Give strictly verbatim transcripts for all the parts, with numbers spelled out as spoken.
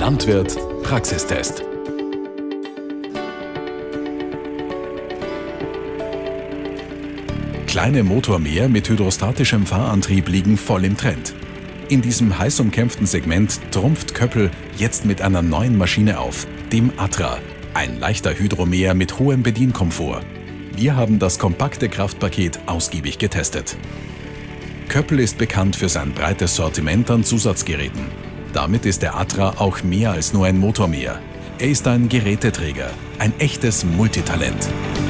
Landwirt Praxistest. Kleine Motormäher mit hydrostatischem Fahrantrieb liegen voll im Trend. In diesem heiß umkämpften Segment trumpft Köppel jetzt mit einer neuen Maschine auf, dem Atra, ein leichter Hydromäher mit hohem Bedienkomfort. Wir haben das kompakte Kraftpaket ausgiebig getestet. Köppel ist bekannt für sein breites Sortiment an Zusatzgeräten. Damit ist der Atra auch mehr als nur ein Motormäher. Er ist ein Geräteträger, ein echtes Multitalent.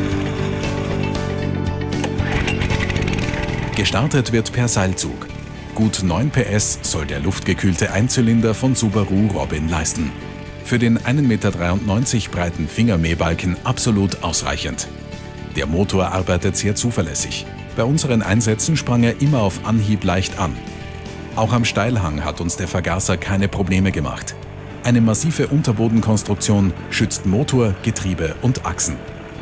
Gestartet wird per Seilzug. Gut neun P S soll der luftgekühlte Einzylinder von Subaru Robin leisten. Für den ein Meter dreiundneunzig breiten Fingermähbalken absolut ausreichend. Der Motor arbeitet sehr zuverlässig. Bei unseren Einsätzen sprang er immer auf Anhieb leicht an. Auch am Steilhang hat uns der Vergaser keine Probleme gemacht. Eine massive Unterbodenkonstruktion schützt Motor, Getriebe und Achsen.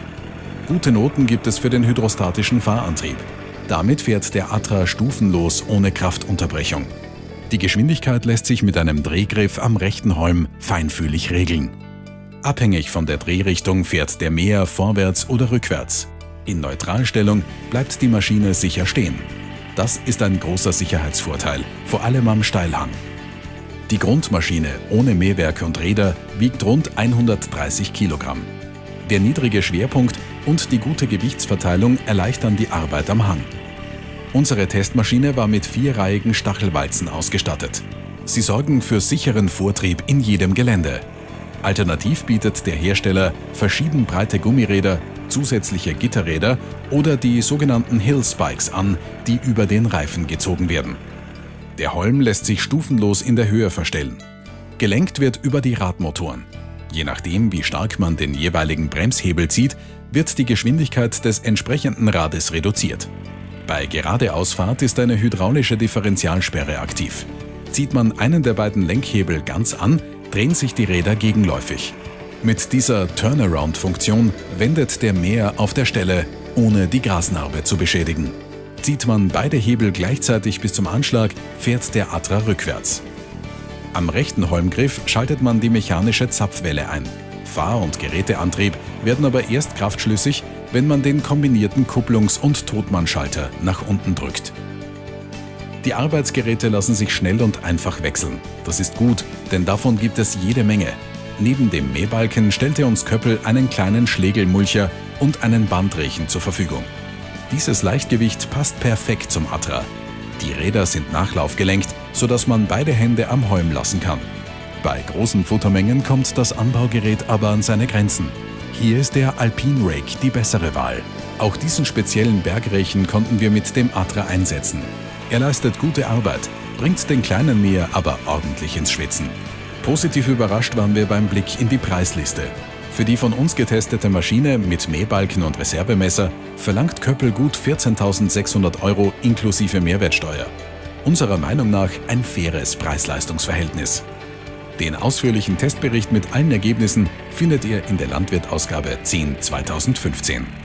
Gute Noten gibt es für den hydrostatischen Fahrantrieb. Damit fährt der Atra stufenlos ohne Kraftunterbrechung. Die Geschwindigkeit lässt sich mit einem Drehgriff am rechten Holm feinfühlig regeln. Abhängig von der Drehrichtung fährt der Mäher vorwärts oder rückwärts. In Neutralstellung bleibt die Maschine sicher stehen. Das ist ein großer Sicherheitsvorteil, vor allem am Steilhang. Die Grundmaschine ohne Mähwerk und Räder wiegt rund hundertdreißig Kilogramm. Der niedrige Schwerpunkt und die gute Gewichtsverteilung erleichtern die Arbeit am Hang. Unsere Testmaschine war mit vierreihigen Stachelwalzen ausgestattet. Sie sorgen für sicheren Vortrieb in jedem Gelände. Alternativ bietet der Hersteller verschieden breite Gummiräder, zusätzliche Gitterräder oder die sogenannten Hill Spikes an, die über den Reifen gezogen werden. Der Holm lässt sich stufenlos in der Höhe verstellen. Gelenkt wird über die Radmotoren. Je nachdem, wie stark man den jeweiligen Bremshebel zieht, wird die Geschwindigkeit des entsprechenden Rades reduziert. Bei Geradeausfahrt ist eine hydraulische Differentialsperre aktiv. Zieht man einen der beiden Lenkhebel ganz an, drehen sich die Räder gegenläufig. Mit dieser Turnaround-Funktion wendet der Mäher auf der Stelle, ohne die Grasnarbe zu beschädigen. Zieht man beide Hebel gleichzeitig bis zum Anschlag, fährt der Atra rückwärts. Am rechten Holmgriff schaltet man die mechanische Zapfwelle ein. Fahr- und Geräteantrieb werden aber erst kraftschlüssig, wenn man den kombinierten Kupplungs- und Totmannschalter nach unten drückt. Die Arbeitsgeräte lassen sich schnell und einfach wechseln. Das ist gut, denn davon gibt es jede Menge. Neben dem Mähbalken stellte uns Köppel einen kleinen Schlegelmulcher und einen Bandrechen zur Verfügung. Dieses Leichtgewicht passt perfekt zum Atra. Die Räder sind nachlaufgelenkt, sodass man beide Hände am Holm lassen kann. Bei großen Futtermengen kommt das Anbaugerät aber an seine Grenzen. Hier ist der Alpine Rake die bessere Wahl. Auch diesen speziellen Bergrechen konnten wir mit dem Atra einsetzen. Er leistet gute Arbeit, bringt den kleinen Mäher aber ordentlich ins Schwitzen. Positiv überrascht waren wir beim Blick in die Preisliste. Für die von uns getestete Maschine mit Mähbalken und Reservemesser verlangt Köppel gut vierzehntausendsechshundert Euro inklusive Mehrwertsteuer. Unserer Meinung nach ein faires Preis-Leistungs-Verhältnis. Den ausführlichen Testbericht mit allen Ergebnissen findet ihr in der Landwirt-Ausgabe zehn zweitausendfünfzehn.